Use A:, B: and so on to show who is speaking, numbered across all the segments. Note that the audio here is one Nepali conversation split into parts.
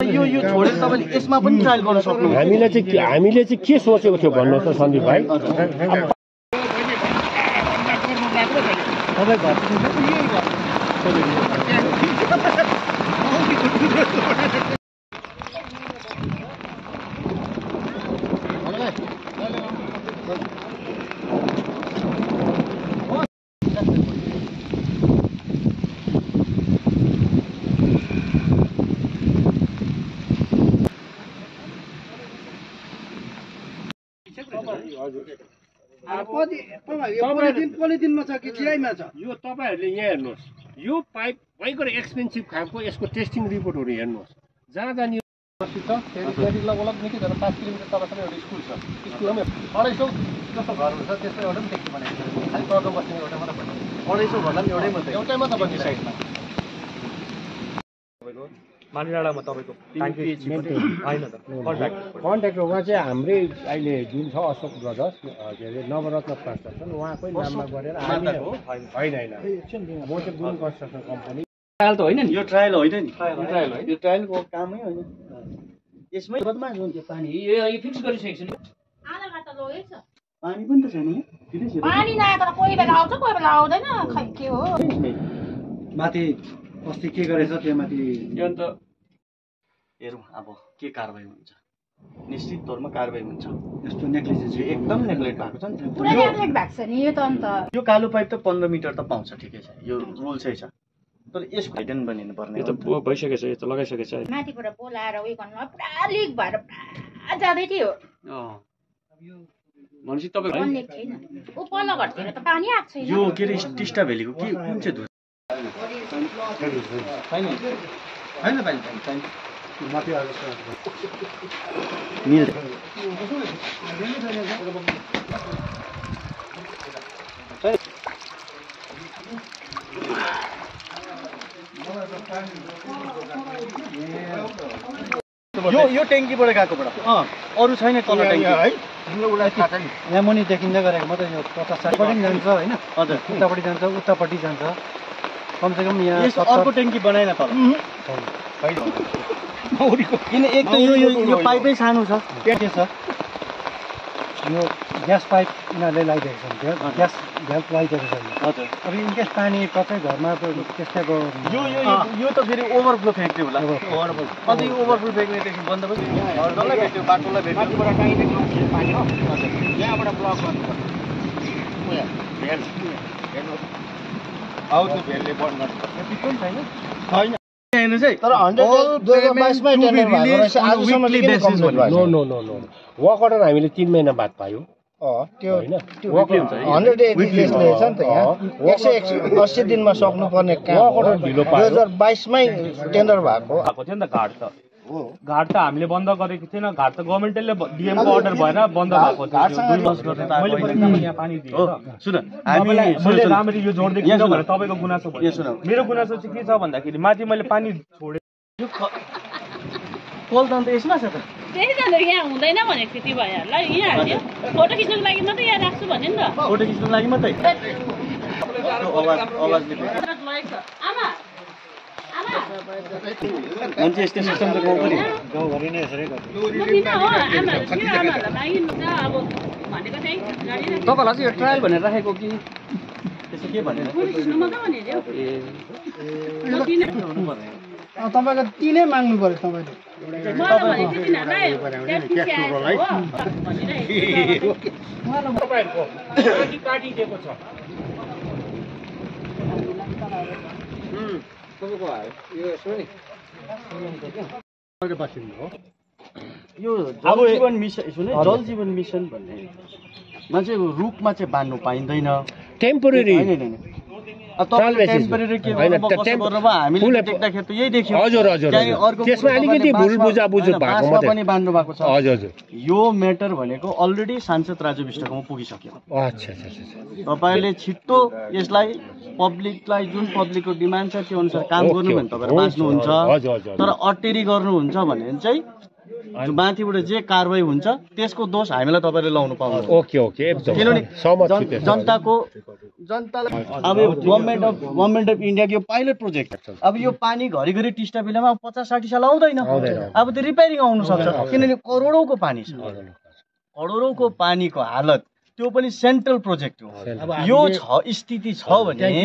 A: यो छोडेर तपाईले यसमा पनि ट्रायल गर्न सक्नुहुन्छ।
B: हामीले चाहिँ के सोचेको थियो भन्नुहोस् त सन्दीप भाइ।
A: पोलिथिनमा छ कि चिराइमा छ?
B: यो तपाईहरुले यहाँ हेर्नुहोस्, यो पाइप भयंकर एक्सपेन्सिभ खालको यसको टेस्टिङ रिपोर्टहरु हेर्नुहोस्। जहाँ जाने छ त्यही लगभग निकै जरा 5 किलोमिटर तलसम्म एउटा स्कुल छ। स्कुलमा 250 जस्तो घरहरु छ, त्यसमा एउटा पनि ट्याक्सी बनाएको छ। खाली प्रब्लम बस्ने एउटा मात्र बन्यो।
A: 250 भन्दा पनि एउटै मात्र
B: बन्ने साइडमा।
C: मानिडाँडामा तपाईको ट्याङ्की हैन त
B: कन्ट्र्याक्टर उहाँ चाहिँ हाम्रै अहिले जुन छ अशोक ब्रदर्स के अरे नवरत्न कन्स्ट्रक्सन उहाँकै नाममा गरेर होइन म चाहिँ गुरुङ कन्स्ट्रक्सन कम्पनी।
C: ट्रायल त होइन नि,
A: यो ट्रायल होइन नि,
C: यो
A: ट्रायलको कामै होइन। यसमै बदमास हुन्छ पानी।
C: यो फिक्स गरिसकेको छु नि।
D: आधा घण्टा लगेछ।
A: पानी पनि त छैन यहाँ।
D: पानी नआएर त कोही बेला आउँछ कोही बेला आउँदैन, खै के हो।
A: माथि अस्ति के गरेछ त्यो माथि
C: यो अन्त
A: हेरौँ अब के कारबाही हुन्छ। निश्चित तौरमा कारबाही हुन्छ। यस्तो नेग्लिजेन्स एकदम नेग्लेक्ट भएको छ नि।
D: पुरै नेग्लेक्ट भएको छ नि यो त। अन्त
A: यो कालो पाइप त 15 मिटर त पाउँछ, ठिकै छ, यो रुल चाहिँ छ। तर यसको हाइडन बनिनु पर्ने।
C: यो त भइसकेको छ, यो त लगाइसकेको छ।
D: माथिबाट बोलाएर उयो गर्नु पुरा लिक भएर पुरा जाँदै थियो।
C: भनेपछि तपाईको
D: लिक छैन, उपल्लो घरतिर त पानी आएको छैन।
A: यो के रे टिस्टा भ्यालीको के कुन चाहिँ धुन छैन पानी माथि मिल्छ। यो ट्याङ्कीबाट गएकोबाट अरू छैन तल ट्याङ्की है। यहाँ मुनि देखिँदै गरेको मात्रै यो 50-60 पनि जान्छ होइन। हजुर, उतापट्टि जान्छ, उतापट्टि जान्छ। कमसेकम यहाँ अर्को ट्याङ्की बनाएन तल किन? एक त यो पाइपै सानो छ। के छ यो ग्यास पाइप यिनीहरूले लगाइदिएको छ, ग्यास लगाइदिएको छ। हजुर, अब इनकेस पानी कतै घरमा त्यस्तैको यो त फेरि ओभरफ्लो फ्याक्ट्री होला। अन्त यो ओभरफ्लो फ्याक्ट्रीदेखि बन्द पनि हर्दललाई भेट्यो, बाटोलाई भेट्यो।
B: पानी हो यहाँबाट ब्लक गर्नुपर्छ। आउँछ भेलले बन्द गर्नुपर्छ। छैन
A: हेर्नु चाहिँ तर
B: 2022 मै टेन्डर भएको रहेछ। आजसम्म किन कम्प्लिट भयो? नो वर्क अर्डर हामीले 3 महिना बाद पायौ।
E: त्यो वर्क 180 छ नि त। यहाँ 180 दिनमा सक्नुपर्ने काम 2022 मै टेन्डर भएको
C: थियो नि त। घाट त हामीले बन्द गरेको थिएन। घाट त गभर्नमेन्टले डिएम को अर्डर भएर बन्द भएको थियो। मैले परिणाममा यहाँ पानी दिएँ।
A: सुन
C: मैले राम्ररी यो जोड्दै किन भनेर तपाईको गुनासो भयो। मेरो गुनासो चाहिँ के छ भन्दाखेरि माथि मैले पानी छोडे
A: यो कल त अन्त यसमा छ त।
D: त्यही त यहाँ हुँदैन भनेको त्यति भयो ल। यहाँ हाल्यो फोटो खिच्नको लागि मात्रै यहाँ राख्छु भन्यो नि त।
A: फोटो खिच्नको लागि मात्रै
D: आमा
A: मान्छे यस्तो सिस्टम त
E: गाउँभरि नै यसरी गर्छ।
C: तपाईँलाई चाहिँ यो ट्रायल भनेर राखेको कि
A: त्यसो के भनेर
E: तपाईँको तिनै माग्नु पर्यो तपाईँले।
B: काटिदिएको छ
A: यो जल जीवन मिसन सुने जल जीवन मिसन भन्ने मान्छे रुखमा चाहिँ बाँध्नु पाइँदैन।
B: टेम्पोरेरी
A: टेम्पोरेरी के हामीले देख्दाखेरि त यही देख्यौँ।
B: हजुर त्यसमा अलिकति भुल बुझाबुझ भएको मात्रै
A: पनि बाँध्नु भएको छ।
B: हजुर
A: यो म्याटर भनेको अलरेडी सांसद राजु विष्टकोमा पुगिसक्यो।
B: अच्छा
A: तपाईँले छिट्टो यसलाई पब्लिकलाई जुन पब्लिकको डिमान्ड छ त्यो अनुसार काम गर्नु भने तपाईँहरू बाँच्नुहुन्छ। तर अटेरी गर्नुहुन्छ भने चाहिँ माथिबाट जे कारबाही हुन्छ त्यसको दोष हामीलाई तपाईँले लाउनु पाउनु।
B: ओके एकदम
A: किनभने
E: जनतालाई
F: अब यो गभर्नमेन्ट अफ इन्डियाको यो पाइलट प्रोजेक्ट अब यो पानी घरिघरि टिस्टा बेलामा 50-60 साल आउँदैन अब त्यो रिपेयरिङ आउनु सक्छ किनभने करोडौँको पानी छ करोडौँको पानीको हालत त्यो पनि सेन्ट्रल प्रोजेक्ट हो यो स्थिति छ भने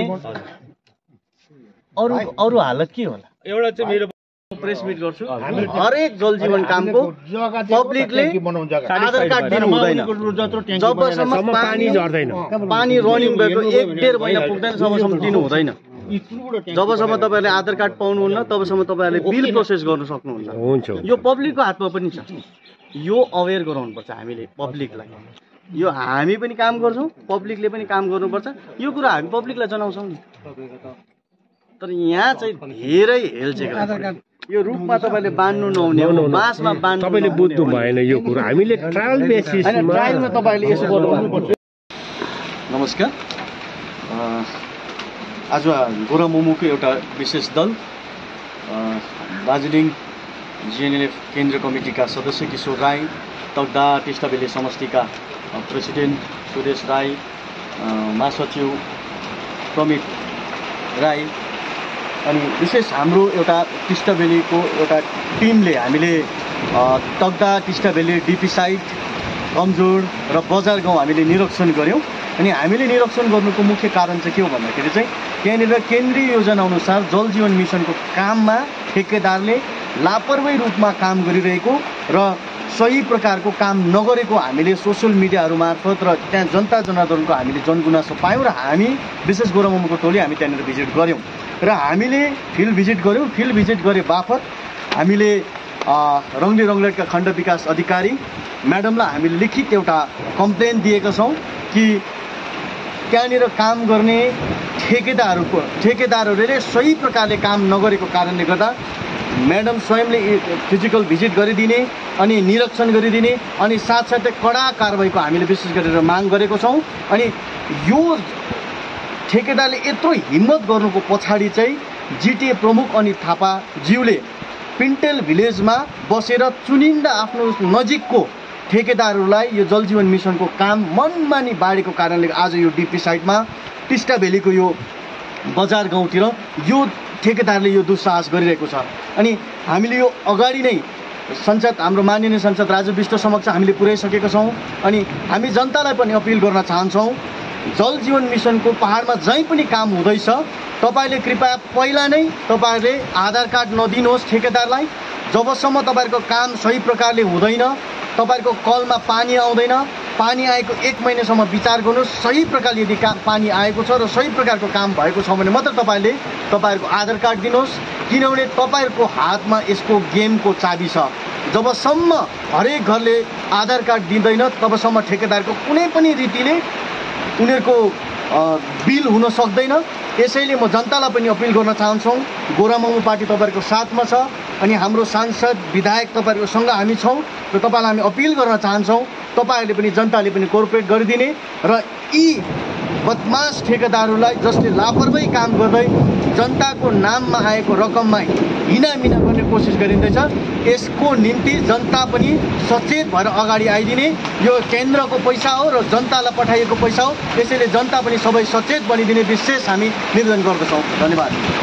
F: अरू हालत के होला
C: एउटा चाहिँ मेरो
F: प्रेस मिट गर्छु हरेक जल जीवन कामको पब्लिकले आधार कार्ड दिनु हुँदैन जबसम्म
B: पानी झर्दैन
F: पानी रनिङ भएको 1-1.5 महिना पुग्दैन तबसम्म दिनु हुँदैन जबसम्म तपाईहरुले आधार कार्ड पाउनुहुन्न तबसम्म तपाईहरुले बिल प्रोसेस गर्न सक्नुहुन्न
B: हुन्छ
F: यो पब्लिकको हातमा पनि छ यो अवेयर गराउनुपर्छ हामीले पब्लिकलाई यो हामी पनि काम गर्छौं पब्लिकले पनि काम गर्नुपर्छ यो कुरा हामी पब्लिकलाई जनाउँछौं नि तर यहाँ चाहिँ धेरै हेलचेक्रा यो रुखमा तपाईले बान्नु नहुने हो बाँसमा बान्नु
B: तपाईले बुझ्नु भएन यो कुरा हामीले ट्रायल बेसिसमा
F: ट्रायलमा तपाईले यसो गर्नुपर्छ नमस्कार आज गोरामुमुको एउटा विशेष दल दार्जिलिङ जिएनएलएफ केन्द्रीय कमिटीका सदस्य किशोर राई तकदा टिस्टा भ्याली समष्टिका प्रेसिडेन्ट सुरेश राई महासचिव प्रमित राई अनि विशेष हाम्रो एउटा टिस्टा भ्यालीको एउटा टिमले हामीले तकदा टिस्टा भ्याली डिपी साइट कमजोर र बजार गाउँ हामीले निरीक्षण गऱ्यौँ अनि हामीले निरीक्षण गर्नुको मुख्य कारण चाहिँ के हो भन्दाखेरि चाहिँ त्यहाँनिर केन्द्रीय योजना अनुसार जल जीवन मिसनको काममा ठेकेदारले लापरवाही रूपमा काम गरिरहेको र सही प्रकारको काम नगरेको हामीले सोसियल मिडियाहरू मार्फत र त्यहाँ जनता जनार्दनको हामीले जनगुनासो पायौँ र हामी विशेष गोरामुमुको टोली हामी त्यहाँनिर भिजिट गऱ्यौँ र हामीले फिल्ड भिजिट गऱ्यौँ फिल्ड भिजिट गरे बापत हामीले रङ्गली रङ्गलेटका खण्ड विकास अधिकारी म्याडमलाई हामीले लिखित एउटा कम्प्लेन दिएका छौँ कि त्यहाँनिर काम गर्ने ठेकेदारहरूले सही प्रकारले काम नगरेको कारणले गर्दा म्याडम स्वयंले फिजिकल भिजिट गरिदिने अनि निरीक्षण गरिदिने अनि साथसाथै कडा कारबाहीको हामीले विशेष गरेर माग गरेको छौँ अनि यो ठेकेदारले यत्रो हिम्मत गर्नुको पछाडि चाहिँ जिटिए प्रमुख अनि थापाज्यूले पिन्टेल भिलेजमा बसेर चुनिन्दा आफ्नो नजिकको ठेकेदारहरूलाई यो जल जीवन मिसनको काम मनमानी बाढेको कारणले आज यो डिपी साइटमा टिस्टा भ्यालीको यो बजार गाउँतिर यो ठेकेदारले यो दुस्साहस गरिरहेको छ अनि हामीले यो अगाडि नै संसद हाम्रो माननीय संसद राजु विष्ट समक्ष हामीले पुर्याइसकेका छौँ अनि हामी जनतालाई पनि अपिल गर्न चाहन्छौँ जल जीवन मिसनको पहाडमा जहीँ पनि काम हुँदैछ तपाईले कृपया पहिला नै तपाईहरुले आधार कार्ड नदिनुहोस् ठेकेदारलाई जबसम्म तपाईहरुको काम सही प्रकारले हुँदैन तपाईहरुको कलमा पानी आउँदैन पानी आएको 1 महिनासम्म विचार गर्नुहोस् सही प्रकारले यदि पानी आएको छ र सही प्रकारको काम भएको छ भने मात्र तपाईहरुले तपाईहरुको आधार कार्ड दिनुहोस् किनभने तपाईहरुको हातमा यसको गेमको चाबी छ जबसम्म हरेक घरले आधार कार्ड दिँदैन तबसम्म ठेकेदारको कुनै पनि रीतिले उनीहरुको बिल हुन सक्दैन यसैले म जनतालाई पनि अपिल गर्न चाहन्छौँ गोरामुमु पार्टी तपाईहरुको साथमा छ अनि हाम्रो सांसद विधायक तपाईहरुको सँग हामी छौँ र तपाईलाई हामी अपिल गर्न चाहन्छौँ तपाईहरुले पनि जनताले पनि कोअपरेट गरिदिने र यी बदमाश ठेकेदारहरूलाई जसले लापरवाही काम गर्दै जनताको नाममा आएको रकममा हिनामिना गर्ने कोसिस गरिँदैछ यसको निम्ति जनता पनि सचेत भएर अगाडि आइदिने यो केन्द्रको पैसा हो र जनतालाई पठाइएको पैसा हो यसैले जनता पनि सबै सचेत बनिदिने विशेष हामी निवेदन गर्दछौँ धन्यवाद